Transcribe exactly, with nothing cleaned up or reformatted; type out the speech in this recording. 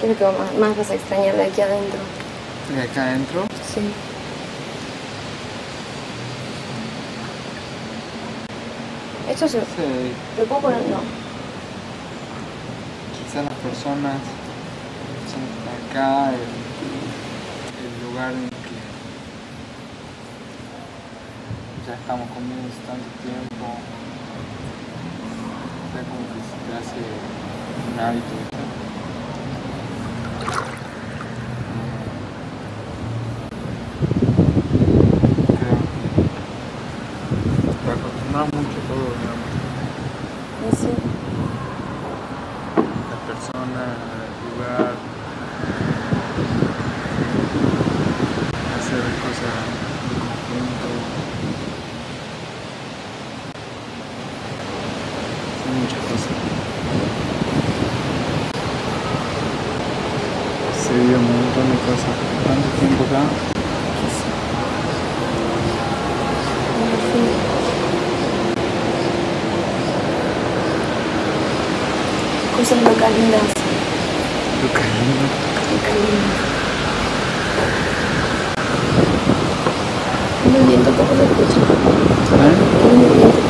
¿Qué es lo que más, más vas a extrañar de aquí adentro? ¿De acá adentro? Sí. Esto se... Sí. ¿Lo puedo poner? No. Quizás las personas, las personas que están acá, el, el lugar en que ya estamos comiendo hace tanto tiempo, ya como que se te hace un hábito. Creo que te acostumbras mucho a todo, digamos. Y sí. Las personas, el lugar, hacer cosas en conjunto. Son muchas cosas. Se vive un montón de cosas. ¿Cuánto tiempo acá? Cosas locas lindas. Lucas lindo. Locas lindas. Un viento poco se escucha. ¿Eh? Un viento